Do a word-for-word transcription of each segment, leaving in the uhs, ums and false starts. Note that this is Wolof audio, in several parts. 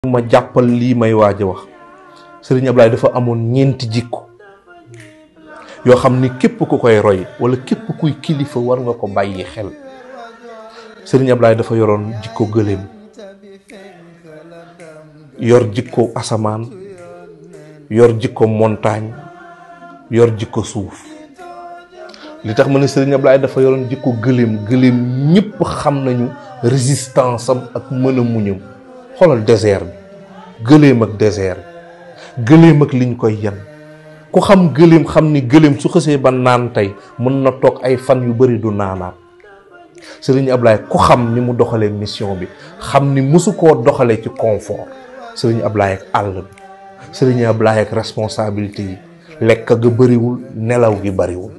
ma jàppal lii may waaj a wax Serigne Ablaye dafa amoon ñeenti jikko yoo xam ni képp ku koy roy wala képp kuy kilifa war nga ko bàyyi xel. Serigne Ablaye dafa yoroon jikko gëléem, yor jikko asamaan, yor jikko montagne, yor jikko suuf. li tax ma ne Serigne Ablaye dafa yoroon jikko gëléem gëléem ñëpp xam nañu résistance am ak mën a muñam. xoolal désert bi gëléem ak désert bi gëléem ak liñ koy yan ku xam gëléem xam ni gëléem su xësee ba naan tey mën na toog ay fan yu bari du naanaat. Serigne Ablaye ku xam ni mu doxalee mission bi xam ni mësu koo doxalee ci confort. Serigne Ablaye ak àll bi Serigne Ablaye ak responsabilité yi lekk ga bariwul nelaw gi bariwul.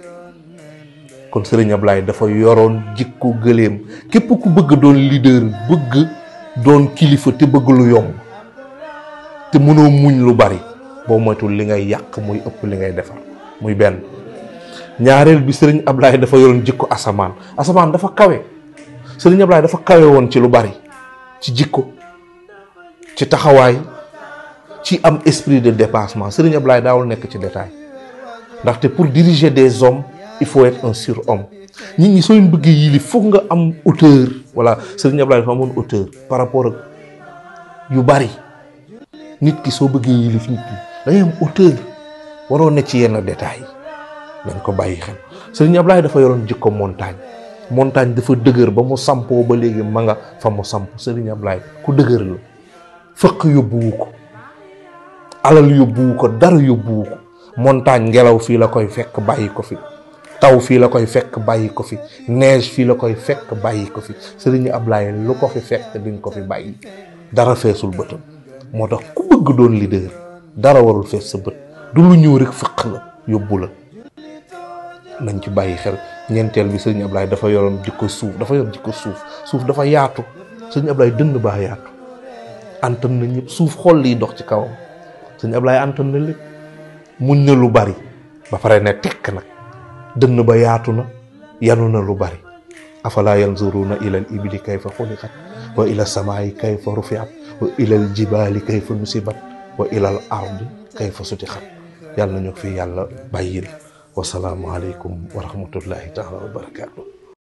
kon Serigne Ablaye dafa yoroon jikko gëléem. képp ku bëgg doon leader bëgg doon kilifa te bëgg lu yomb te mënoo muñ lu bari boo moytul li ngay yàq muy ëpp li ngay defar muy benn. ñaareel bi Serigne Ablaye dafa yoroon jikko asamaan asamaan dafa kawe. Serigne Ablaye dafa kawe woon ci lu bari ci jikko ci taxawaay ci am esprit de dépassement. Serigne Ablaye daawul nekk ci détail ndaxte pour diriger des hommes il faut être un surhomme. nit ñi sooy bëggee yili foog nga am hauteur. voilà Serigne Ablaye dafa amoon hauteur par rapport ak yu bari. nit ki soo bëggee yilif nit ki da ngay am hauteur waroo ne ci yenn détails dañ ko bàyyi xel. Serigne Ablaye dafa yoroon jikko montagne montagne dafa dëgër ba mu sampoo ba léegi ma nga fa mu samp. Serigne Ablaye ku dëgër la fëq yóbbuwu ko alal yóbbuwu ko dara yóbbuwu ko. montagne ngelaw fii la koy fekk bàyyi ko fi taw fii la koy fekk bàyyi ko fi neige fii la koy fekk bàyyi ko fi. Serigne Ablaye lu ko fi fekk diñ ko fi bàyyi dara feesul bëtam. moo tax ku bëgg doon leader dara warul fees sa bët du lu ñëw rek fëq la yóbbu la. nañ ci bàyyi xel. ñeenteel bi Serigne Ablaye dafa yoroon jikko suuf dafa yor jikko suuf suuf dafa yaatu. Serigne Ablaye dënn baa yaatu antan na ñëpp suuf xool liy dox ci kawam. Serigne Ablaye antan na lépp muñ na lu bari ba pare ne tekk nag. dënn ba yaatu na yanu na lu bari. afala yanzuruna ila al ibili kayfa xuliqat wa ila samaayi kayfa rufiat wa ila al jibaali kayfa nusibat wa ila al ardi kayfa sutixat. yàlla nañu fi yàlla bàyyil. wasalaamu aleykum wa rahmatullahi taala wa barakaatu.